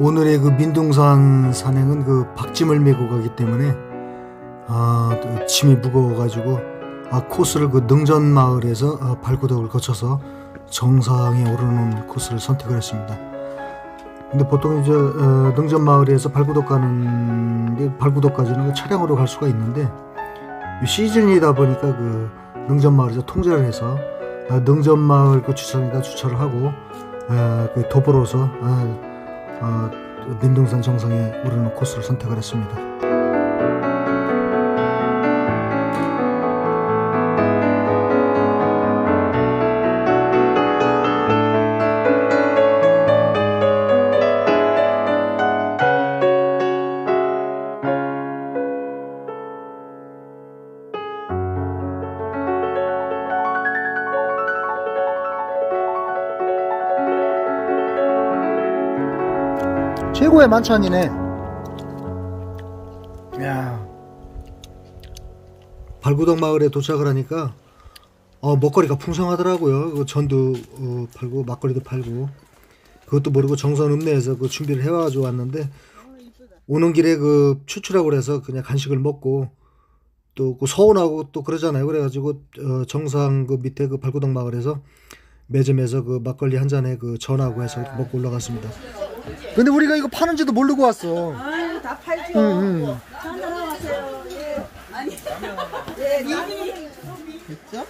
오늘의 그 민둥산 산행은 그 박짐을 메고 가기 때문에 또 짐이 무거워가지고 코스를 그 능전마을에서 발구덕을 거쳐서 정상에 오르는 코스를 선택을 했습니다. 근데 보통 이제 능전마을에서 발구덕 가는 게 발구덕까지는 차량으로 갈 수가 있는데 시즌이다 보니까 그 능전마을에서 통제를 해서 능전마을 그 주차장에다 주차를 하고 그 도보로서 민둥산 정상에 오르는 코스를 선택을 했습니다. 최고의 만찬이네. 야, 발구덕 마을에 도착을 하니까 먹거리가 풍성하더라고요. 전도 팔고 막걸리도 팔고. 그것도 모르고 정선 읍내에서 그 준비를 해와가지고 왔는데 오는 길에 그 추추라고 그래서 그냥 간식을 먹고 또 그 서운하고 또 그러잖아요. 그래가지고 정상 그 밑에 그 발구덕 마을에서 매점에서 그 막걸리 한 잔에 그 전하고 해서 먹고 올라갔습니다. 근데 우리가 이거 파는지도 모르고 왔어. 아유, 다 팔죠. 한잔 하세요. 예. 아니, 예, 됐죠?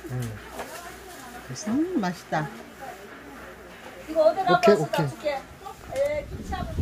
맛있다. 이거 어디다 오케이, 버스 오케이. 줄게. 예, 기차하고.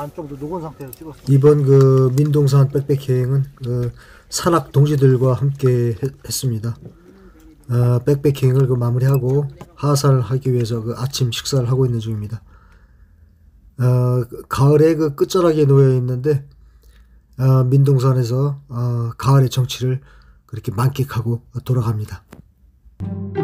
좀 더 녹은 상태에서 찍었어. 이번 그 민둥산 백패킹은 그 산악 동지들과 함께 했습니다. 백패킹을 그 마무리하고 하산을 하기 위해서 그 아침 식사를 하고 있는 중입니다. 가을의 그 끝자락에 놓여 있는데 민둥산에서 가을의 정취를 그렇게 만끽하고 돌아갑니다.